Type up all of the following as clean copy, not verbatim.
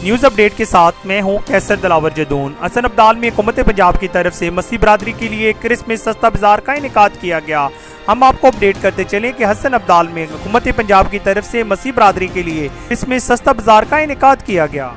News update के साथ मैं हूं कैसर दिलावर जदून। हसन अब्दाल में हुकूमत पंजाब की तरफ से मसीह बरादरी के लिए क्रिसमस सस्ता बाजार का इनेकाद किया गया। हम आपको अपडेट करते चलें कि हसन अब्दाल में हुकूमत पंजाब की तरफ से मसीह बरादरी के लिए क्रिसमस सस्ता बाजार का इनेकाद किया गया।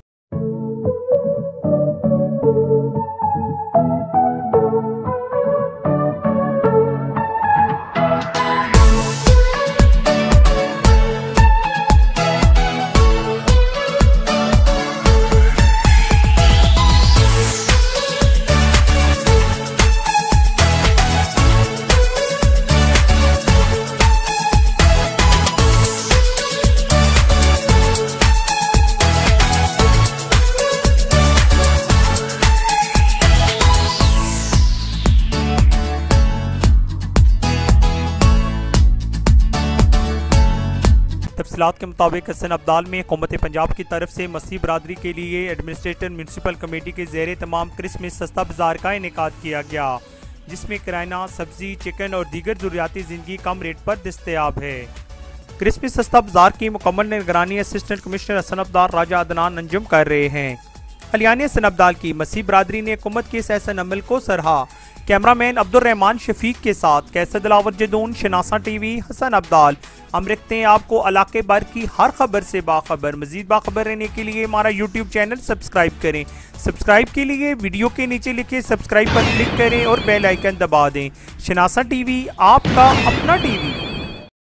तफसीलात के मुताबिक हसन अब्दाल में हुकूमत पंजाब की तरफ से मसीह बरादरी के लिए एडमिनिस्ट्रेटर म्यूनसिपल कमेटी के ज़ेरे तमाम क्रिसमस सस्ता बाजार का इनेकाद किया गया, जिसमें किराना, सब्जी, चिकन और दीगर ज़रूरियाती ज़िंदगी कम रेट पर दस्तयाब है। क्रिसमस सस्ता बाजार की मुकम्मल निगरानी असिस्टेंट कमिश्नर हसन अब्दाल राजा अदनान अंजुम कर रहे हैं। अलियानी हसन अब्दाल की मसीह बरादरी ने हुकूमत के इस ऐसा अमल को सराहा। कैमरामैन अब्दुर्रहमान शफीक के साथ कैसर दिलावर जदून, शनासा टीवी, हसन अब्दाल। हम रखते हैं आपको इलाके भर की हर खबर से बाखबर। मजीद बाखबर रहने के लिए हमारा यूट्यूब चैनल सब्सक्राइब करें। सब्सक्राइब के लिए वीडियो के नीचे लिखे सब्सक्राइब पर क्लिक करें और बेल आइकन दबा दें। शनासा टीवी, आपका अपना टीवी।